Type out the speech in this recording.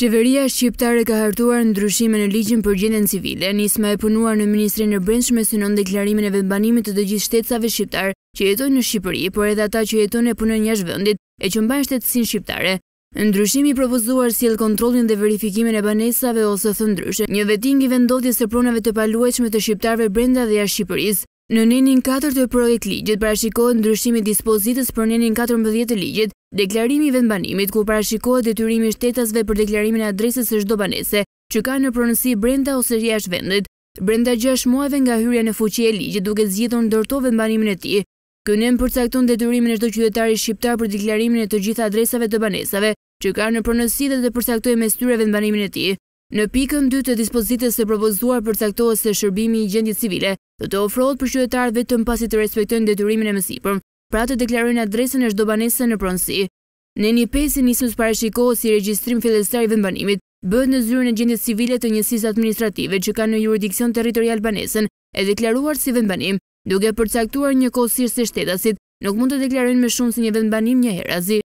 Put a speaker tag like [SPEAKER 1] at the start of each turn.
[SPEAKER 1] Qeveria shqiptare ka hartuar ndryshime në ligjin për gjendjen civile. Nisma e punuar në Ministrinë e Brendshme synon deklarimin e vendbanimit të gjithë shtetësave shqiptar që jetojnë në Shqipëri, por edhe ata që jetojnë e punojnë jashtë vendit e që mbajnë shtetësinë shqiptare. Ndryshimi i propozuar sjell kontrollin dhe verifikimin e banesave ose thëndryshe, një veting i vendodhjes së pronave të paluajtshme të shqiptarëve brenda dhe jashtë Shqipërisë. Në nenin 4 të projekt ligjit parashikohet ndryshimi i dispozitës për nenin 14 të ligjit, deklarimi i vendbanimit ku parashikohet detyrimi i shtetasve për deklarimin e adresës së çdo banese që ka në pronësi brenda ose jashtë vendit, brenda 6 muajve nga hyrja në fuqi e ligjit, duke zgjedhur ndërto vendbanimin e tij. Ky nem përcakton detyrimin e çdo qytetari shqiptar për deklarimin e të gjitha adresave të banesave që ka në pronësi dhe të përcaktojë mes tyre vendbanimin e tij. Në pikën 2 të dispozitës së propozuar përcaktohet se shërbimi i gjendjes civile do të ofrohet për qytetarët vetëm pasi të respektojnë detyrimin e mësipërm, pra të deklarojnë adresën e çdo banese në pronësi. Neni 5 i nismës parashikohet si regjistrim fillestar i vendbanimit, bëhet në zyrën e gjendjes civile të njësisë administrative që ka në jurisdiksion territorial banesën e deklaruar si vendbanim, duke përcaktuar njëkohësisht se shtetasit nuk mund të deklarojnë më shumë se një vendbanim njëherazi.